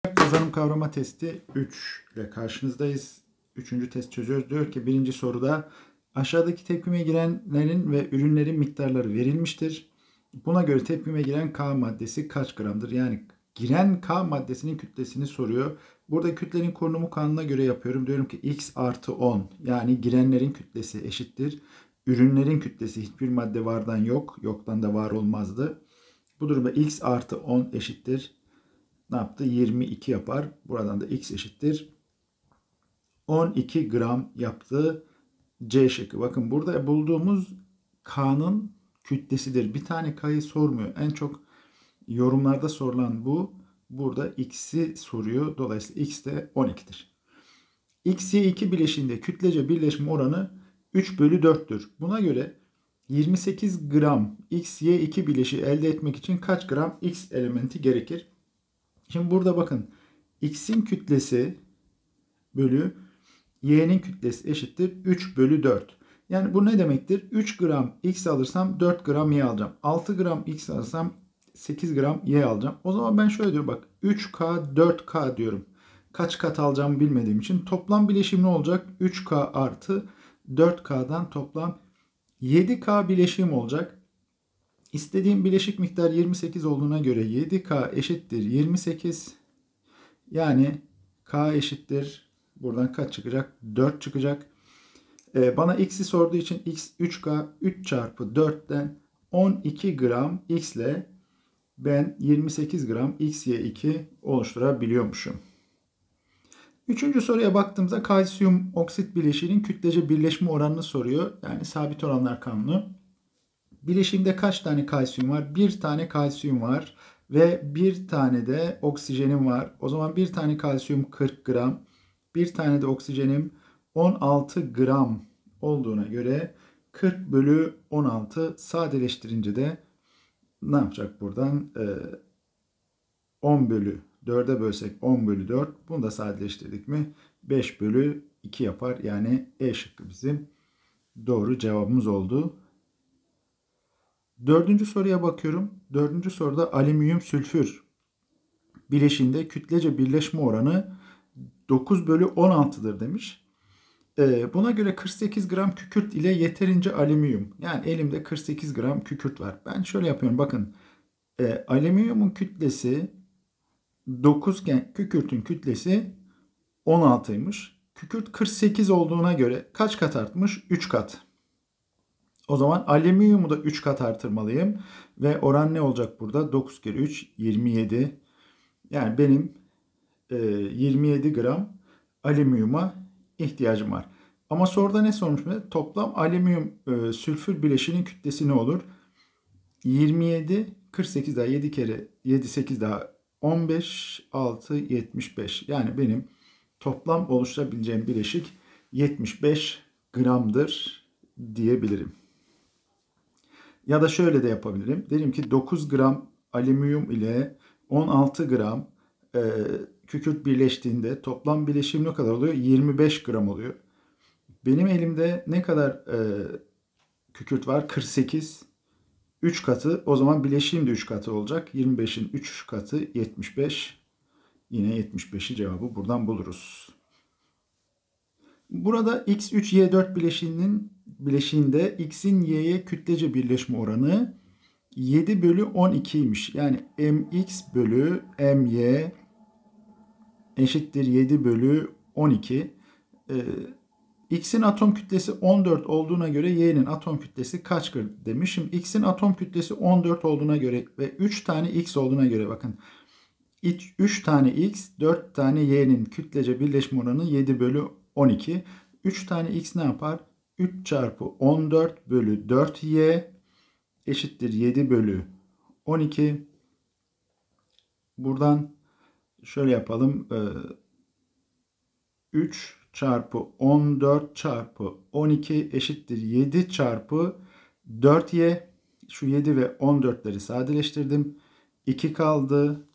Kazanım kavrama testi 3 ile karşınızdayız. Üçüncü test çözüyoruz. Diyor ki birinci soruda aşağıdaki tepkime girenlerin ve ürünlerin miktarları verilmiştir. Buna göre tepkime giren K maddesi kaç gramdır? Yani giren K maddesinin kütlesini soruyor. Burada kütlenin korunumu kanununa göre yapıyorum. Diyorum ki X artı 10 yani girenlerin kütlesi eşittir. Ürünlerin kütlesi hiçbir madde vardan yok. Yoktan da var olmazdı. Bu durumda X artı 10 eşittir. Ne yaptı? 22 yapar. Buradan da X eşittir 12 gram yaptı. C şıkkı. Bakın burada bulduğumuz K'nın kütlesidir. Bir tane K'yı sormuyor. En çok yorumlarda sorulan bu. Burada X'i soruyor. Dolayısıyla X de 12'dir. XY2 bileşiğinde kütlece birleşme oranı 3 bölü 4'tür. Buna göre 28 gram XY2 bileşiği elde etmek için kaç gram X elementi gerekir? Şimdi burada bakın. X'in kütlesi bölü Y'nin kütlesi eşittir 3 bölü 4. Yani bu ne demektir? 3 gram X alırsam 4 gram Y alacağım. 6 gram X alırsam 8 gram Y alacağım. O zaman ben şöyle diyorum bak. 3K 4K diyorum. Kaç kat alacağımı bilmediğim için. Toplam bileşim ne olacak? 3K artı 4K'dan toplam 7K bileşim olacak. İstediğim bileşik miktar 28 olduğuna göre 7K eşittir 28. Yani K eşittir. Buradan kaç çıkacak? 4 çıkacak. Bana X'i sorduğu için X 3K 3 çarpı 4'ten 12 gram X ile ben 28 gram XY2 oluşturabiliyormuşum. Üçüncü soruya baktığımızda kalsiyum oksit bileşiğinin kütlece birleşme oranını soruyor. Yani sabit oranlar kanunu. Bileşimde kaç tane kalsiyum var? Bir tane kalsiyum var ve bir tane de oksijenim var. O zaman bir tane kalsiyum 40 gram, bir tane de oksijenim 16 gram olduğuna göre 40 bölü 16 sadeleştirince de ne yapacak buradan? 10 bölü 4'e bölsek 10 bölü 4. Bunu da sadeleştirdik mi? 5 bölü 2 yapar. Yani E şıkkı bizim doğru cevabımız oldu. Dördüncü soruya bakıyorum. Dördüncü soruda alüminyum sülfür bileşiğinde kütlece birleşme oranı 9 bölü 16'dır demiş. Buna göre 48 gram kükürt ile yeterince alüminyum. Yani elimde 48 gram kükürt var. Ben şöyle yapıyorum. Bakın alüminyumun kütlesi 9 iken kükürtün kütlesi 16'ymış. Kükürt 48 olduğuna göre kaç kat artmış? 3 kat. O zaman alüminyumu da 3 kat artırmalıyım. Ve oran ne olacak burada? 9 kere 3 27. Yani benim 27 gram alüminyuma ihtiyacım var. Ama soruda ne sormuş? Toplam alüminyum sülfür bileşiğinin kütlesi ne olur? 27, 48 daha 7 kere 7, 8 daha 15, 6, 75. Yani benim toplam oluşturabileceğim bileşik 75 gramdır diyebilirim. Ya da şöyle de yapabilirim. Derim ki 9 gram alüminyum ile 16 gram kükürt birleştiğinde toplam bileşim ne kadar oluyor? 25 gram oluyor. Benim elimde ne kadar kükürt var? 48. 3 katı. O zaman bileşiğim de 3 katı olacak. 25'in 3 katı 75. Yine 75'i cevabı buradan buluruz. Burada X3Y4 bileşiğinde X'in Y'ye kütlece birleşme oranı 7 bölü 12'ymiş. Yani mx bölü my eşittir 7 bölü 12. X'in atom kütlesi 14 olduğuna göre Y'nin atom kütlesi kaçtır demiş. Şimdi X'in atom kütlesi 14 olduğuna göre ve 3 tane X olduğuna göre bakın. 3 tane X, 4 tane Y'nin kütlece birleşme oranı 7 bölü 12. 3 tane X ne yapar? 3 çarpı 14 bölü 4Y eşittir 7 bölü 12. Buradan şöyle yapalım. 3 çarpı 14 çarpı 12 eşittir 7 çarpı 4Y. Şu 7 ve 14'leri sadeleştirdim. 2 kaldı.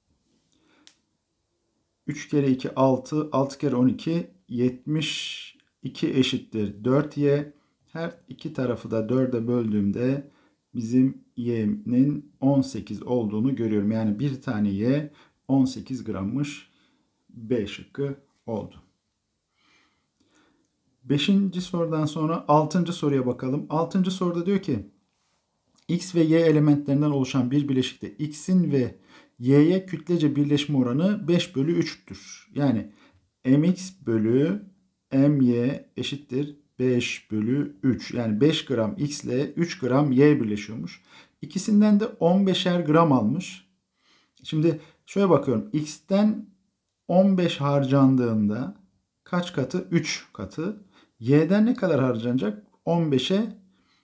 3 kere 2 6. 6 kere 12 72 eşittir 4Y. Her iki tarafı da 4'e böldüğümde bizim y'nin 18 olduğunu görüyorum. Yani bir tane y 18 grammış. B şıkkı oldu. 5. sorudan sonra 6. soruya bakalım. 6. soruda diyor ki X ve Y elementlerinden oluşan bir bileşikte X'in ve Y'ye kütlece birleşme oranı 5/3'tür. Yani mx bölü my eşittir 5/3. Yani 5 gram X ile 3 gram Y birleşiyormuş. İkisinden de 15'er gram almış. Şimdi şöyle bakıyorum. X'ten 15 harcandığında kaç katı? 3 katı. Y'den ne kadar harcanacak? 15'e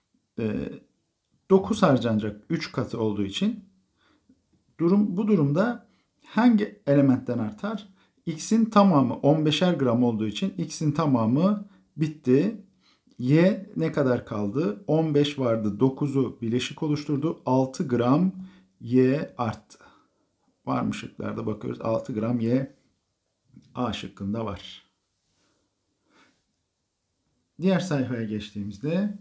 9 harcanacak 3 katı olduğu için. Bu durumda hangi elementten artar? X'in tamamı 15'er gram olduğu için X'in tamamı bitti. Y ne kadar kaldı? 15 vardı. 9'u bileşik oluşturdu. 6 gram Y arttı. Var mı şıklarda bakıyoruz. 6 gram Y A şıkkında var. Diğer sayfaya geçtiğimizde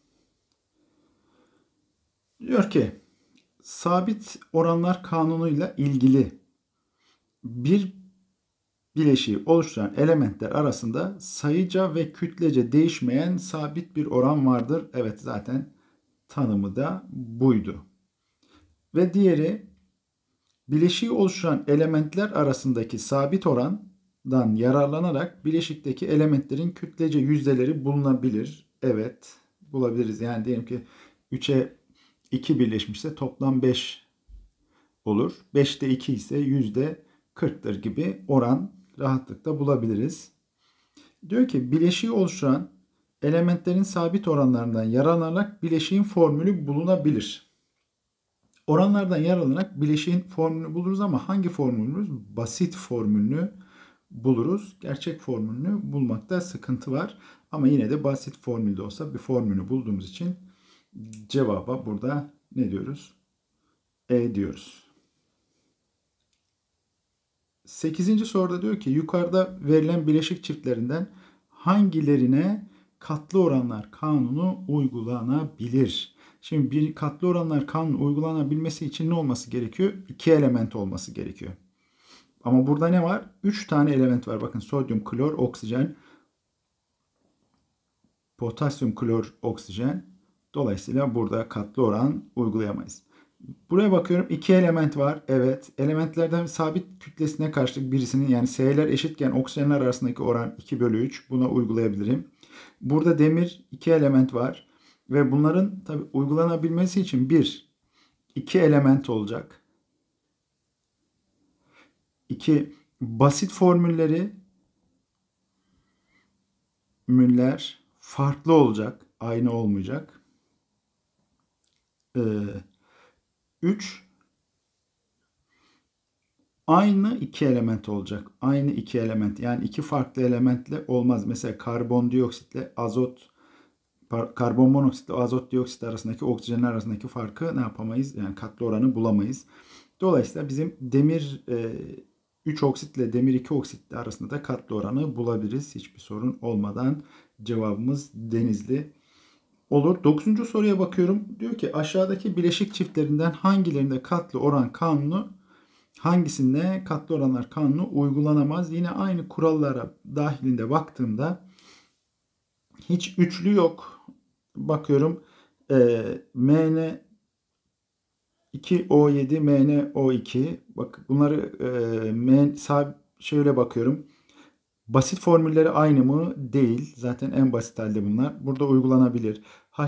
diyor ki sabit oranlar kanunuyla ilgili bir bileşiği oluşturan elementler arasında sayıca ve kütlece değişmeyen sabit bir oran vardır. Evet, zaten tanımı da buydu. Ve diğeri bileşiği oluşturan elementler arasındaki sabit orandan yararlanarak bileşikteki elementlerin kütlece yüzdeleri bulunabilir. Evet, bulabiliriz. Yani diyelim ki 3'e 2 birleşmişse toplam 5 olur. 5'te 2 ise %40'tır gibi oran rahatlıkla bulabiliriz. Diyor ki bileşiği oluşturan elementlerin sabit oranlarından yararlanarak bileşiğin formülü bulunabilir. Oranlardan yararlanarak bileşiğin formülünü buluruz ama hangi formülümüz? Basit formülünü buluruz. Gerçek formülünü bulmakta sıkıntı var. Ama yine de basit formülde olsa bir formülünü bulduğumuz için cevaba burada ne diyoruz? E diyoruz. 8. soruda diyor ki yukarıda verilen bileşik çiftlerinden hangilerine katlı oranlar kanunu uygulanabilir? Şimdi bir katlı oranlar kanunu uygulanabilmesi için ne olması gerekiyor? 2 element olması gerekiyor. Ama burada ne var? 3 tane element var. Bakın sodyum, klor, oksijen, potasyum, klor, oksijen. Dolayısıyla burada katlı oran uygulayamayız. Buraya bakıyorum. 2 element var. Evet. Elementlerden sabit kütlesine karşılık birisinin, yani S'ler eşitken oksijenler arasındaki oran 2/3. Buna uygulayabilirim. Burada demir 2 element var. Ve bunların tabi uygulanabilmesi için 2 element olacak. 2 basit müller farklı olacak. Aynı olmayacak. 3 aynı 2 element olacak. Aynı 2 element. Yani 2 farklı elementle olmaz. Mesela karbondioksitle azot, karbon monoksitle azot dioksit arasındaki, oksijenler arasındaki farkı ne yapamayız? Yani katlı oranı bulamayız. Dolayısıyla bizim demir 3 oksitle demir 2 oksitle arasında da katlı oranı bulabiliriz. Hiçbir sorun olmadan cevabımız Denizli olur. 9. soruya bakıyorum. Diyor ki aşağıdaki bileşik çiftlerinden hangilerinde katlı oran kanunu, hangisinde katlı oranlar kanunu uygulanamaz? Yine aynı kurallara dahilinde baktığımda hiç üçlü yok. Bakıyorum Mn 2O7, MnO2. Bak bunları şöyle bakıyorum. Basit formülleri aynı mı? Değil. Zaten en basit halde bunlar. Burada uygulanabilir.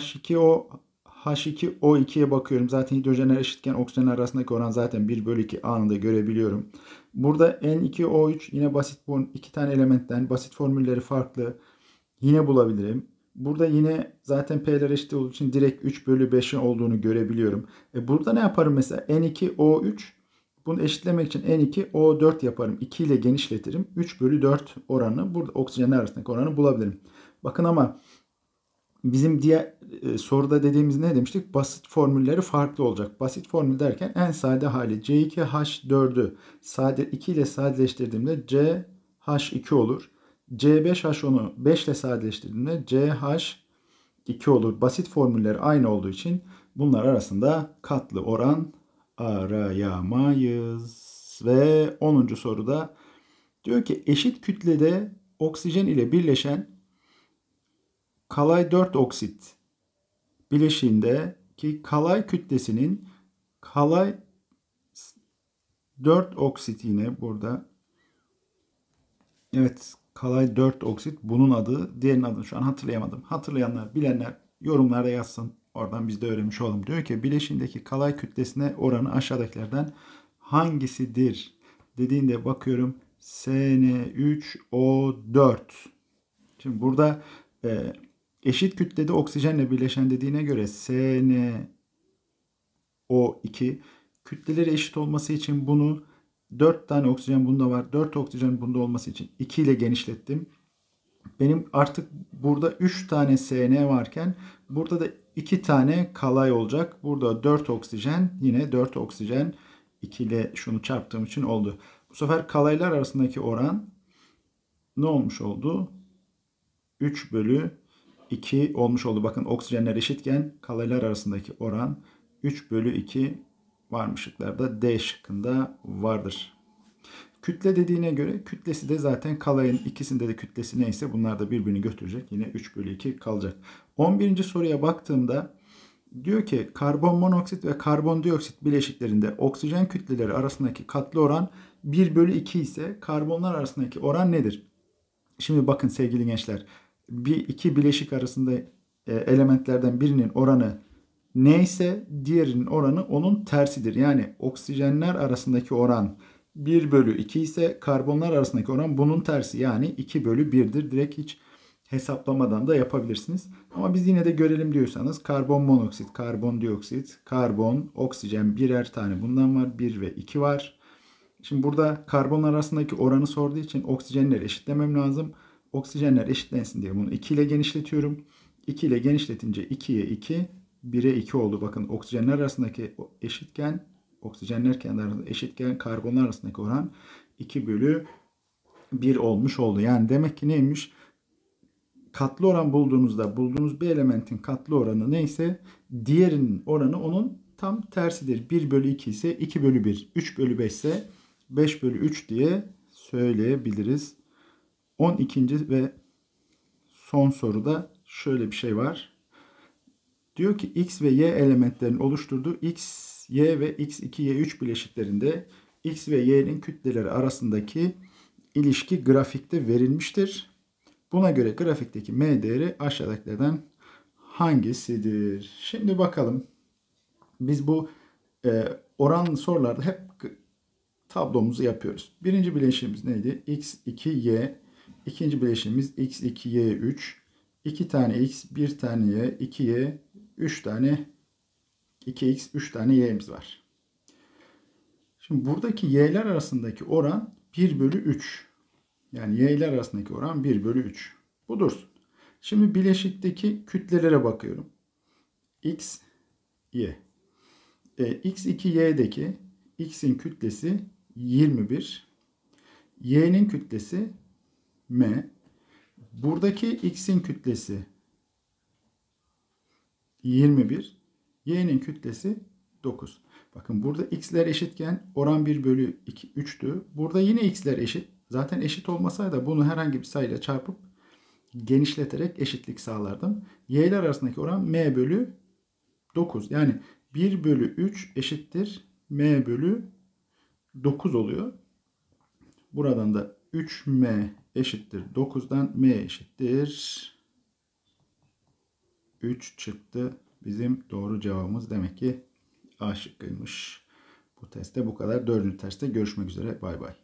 H2O2'ye bakıyorum. Zaten hidrojenler eşitken oksijenler arasındaki oran zaten 1/2 anında görebiliyorum. Burada N2O3 yine basit, 2 tane elementten basit formülleri farklı. Yine bulabilirim. Burada yine zaten P'ler eşit olduğu için direkt 3/5'in olduğunu görebiliyorum. Burada ne yaparım mesela? N2O3, bunu eşitlemek için N2O4 yaparım. 2 ile genişletirim. 3/4 oranı, burada oksijenler arasındaki oranı bulabilirim. Bakın ama bizim diğer soruda dediğimiz ne demiştik? Basit formülleri farklı olacak. Basit formül derken en sade hali C2H4'ü 2 ile sadeleştirdiğimde CH2 olur. C5H10'u 5 ile sadeleştirdiğimde CH2 olur. Basit formüller aynı olduğu için bunlar arasında katlı oran arayamayız. Ve 10. soruda diyor ki eşit kütlede oksijen ile birleşen kalay 4 oksit bileşiğindeki kalay kütlesinin kalay 4 oksit yine burada. Evet, kalay 4 oksit bunun adı. Diğerinin adını şu an hatırlayamadım. Hatırlayanlar, bilenler yorumlara yazsın. Oradan biz de öğrenmiş olalım. Diyor ki bileşiğindeki kalay kütlesine oranı aşağıdakilerden hangisidir? Dediğinde bakıyorum SN3O4. Şimdi burada eşit kütlede oksijenle birleşen dediğine göre SNO2 kütleleri eşit olması için bunu 4 tane oksijen bunda var. 4 oksijen bunda olması için 2 ile genişlettim. Benim artık burada 3 tane SN varken burada da 2 tane kalay olacak. Burada 4 oksijen, yine 4 oksijen 2 ile şunu çarptığım için oldu. Bu sefer kalaylar arasındaki oran ne olmuş oldu? 3 bölü 2 olmuş oldu. Bakın oksijenler eşitken kalaylar arasındaki oran 3 bölü 2 varmış şıklarda. D şıkkında vardır. Kütle dediğine göre kütlesi de zaten kalayın ikisinde de kütlesi neyse bunlar da birbirini götürecek. Yine 3 bölü 2 kalacak. 11. soruya baktığımda diyor ki karbon monoksit ve karbondioksit bileşiklerinde oksijen kütleleri arasındaki katlı oran 1 bölü 2 ise karbonlar arasındaki oran nedir? Şimdi bakın sevgili gençler, iki bileşik arasında elementlerden birinin oranı neyse diğerinin oranı onun tersidir. Yani oksijenler arasındaki oran 1 bölü 2 ise karbonlar arasındaki oran bunun tersi. Yani 2 bölü 1'dir. Direkt hiç hesaplamadan da yapabilirsiniz. Ama biz yine de görelim diyorsanız karbon monoksit, karbondioksit, karbon, oksijen birer tane bundan var. 1 ve 2 var. Şimdi burada karbonlar arasındaki oranı sorduğu için oksijenleri eşitlemem lazım. Oksijenler eşitlensin diye bunu 2 ile genişletiyorum. 2 ile genişletince 2'ye 2, 1'e 2 oldu. Bakın oksijenler arasındaki eşitken, oksijenler kendi arasında eşitken karbonlar arasındaki oran 2 bölü 1 olmuş oldu. Yani demek ki neymiş? Katlı oran bulduğunuzda bulduğunuz bir elementin katlı oranı neyse diğerinin oranı onun tam tersidir. 1 bölü 2 ise 2 bölü 1, 3 bölü 5 ise 5 bölü 3 diye söyleyebiliriz. 12. ve son soruda şöyle bir şey var. Diyor ki X ve Y elementlerin oluşturduğu X, Y ve X2, Y3 bileşiklerinde X ve Y'nin kütleleri arasındaki ilişki grafikte verilmiştir. Buna göre grafikteki M değeri aşağıdakilerden hangisidir? Şimdi bakalım. Biz bu oranlı sorularda hep tablomuzu yapıyoruz. Birinci bileşiğimiz neydi? X2Y. İkinci bileşiğimiz X2Y3. 2 tane X, 1 tane Y, 2Y, 3 tane 2X, 3 tane Y'miz var. Şimdi buradaki Y'ler arasındaki oran 1 bölü 3. Yani Y'ler arasındaki oran 1 bölü 3. Bu dursun. Şimdi bileşikteki kütlelere bakıyorum. X, Y. X2Y'deki X'in kütlesi 21. Y'nin kütlesi M. Buradaki X'in kütlesi 21. Y'nin kütlesi 9. Bakın burada X'ler eşitken oran 1 bölü 2, 3'tü. Burada yine X'ler eşit. Zaten eşit olmasaydı bunu herhangi bir sayıyla çarpıp genişleterek eşitlik sağlardım. Y'ler arasındaki oran M bölü 9. Yani 1 bölü 3 eşittir M bölü 9 oluyor. Buradan da 3M eşittir 9'dan M eşittir 3 çıktı. Bizim doğru cevabımız demek ki A şıkkıymış. Bu testte bu kadar. 4. testte görüşmek üzere. Bay bay.